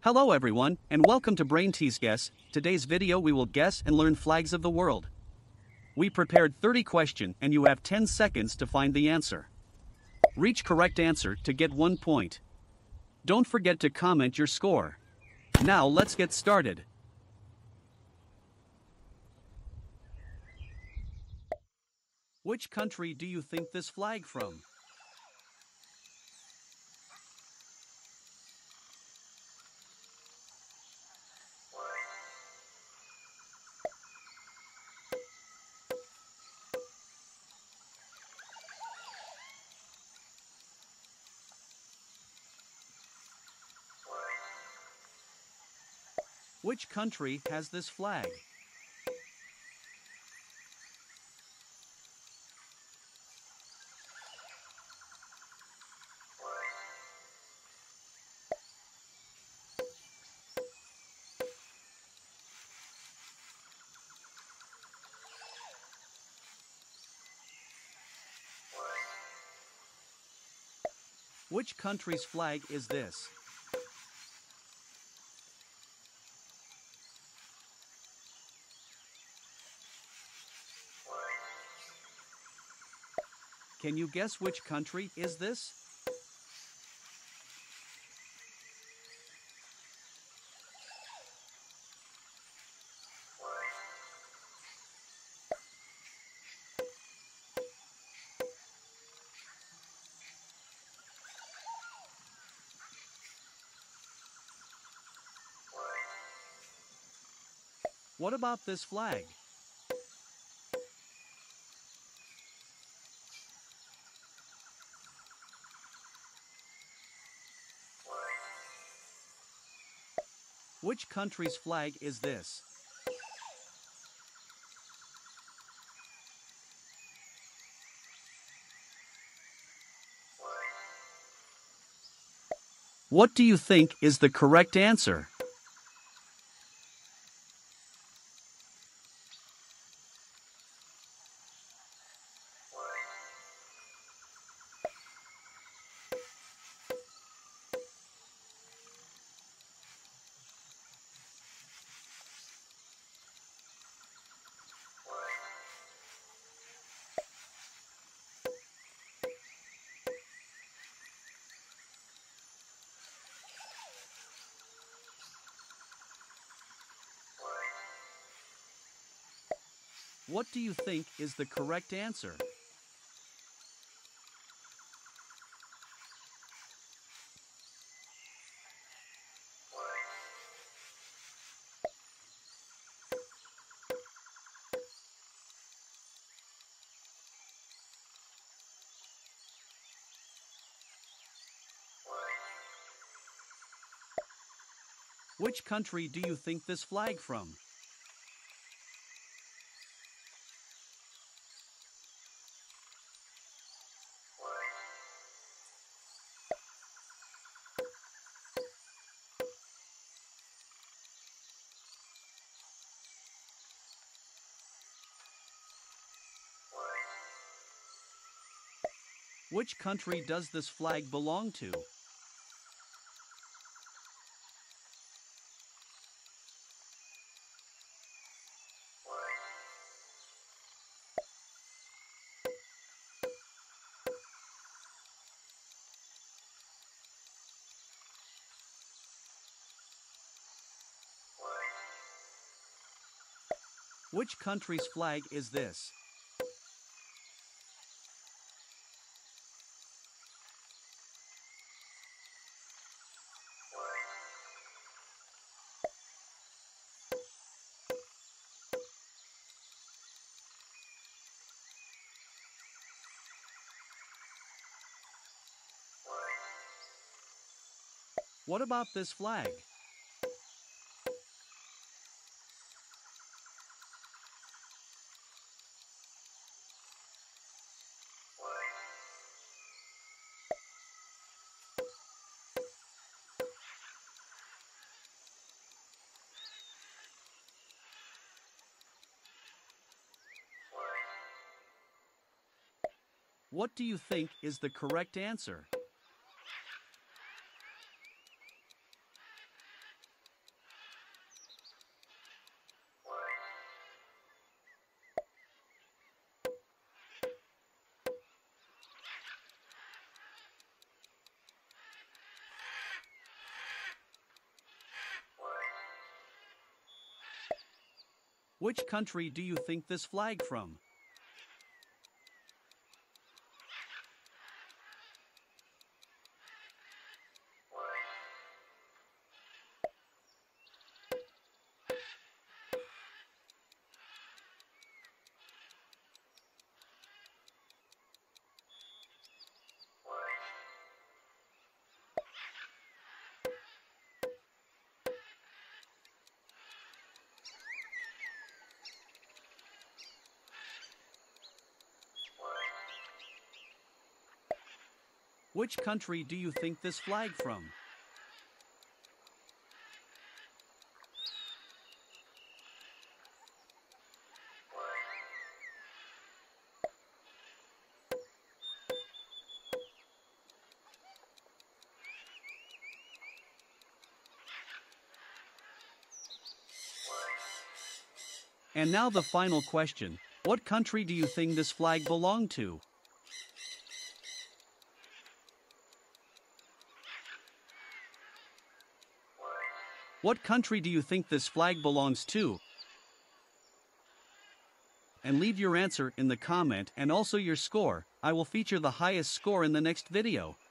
Hello everyone, and welcome to BrainTease Guess. Today's video we will guess and learn flags of the world. We prepared 30 questions and you have 10 seconds to find the answer. Reach correct answer to get 1 point. Don't forget to comment your score. Now let's get started. Which country do you think this flag from? Which country has this flag? Which country's flag is this? Can you guess which country is this? What about this flag? Which country's flag is this? What do you think is the correct answer? What do you think is the correct answer? Which country do you think this flag from? Which country does this flag belong to? Which country's flag is this? What about this flag? What do you think is the correct answer? Which country do you think this flag from? Which country do you think this flag from? And now the final question. What country do you think this flag belonged to? What country do you think this flag belongs to? And leave your answer in the comment and also your score. I will feature the highest score in the next video.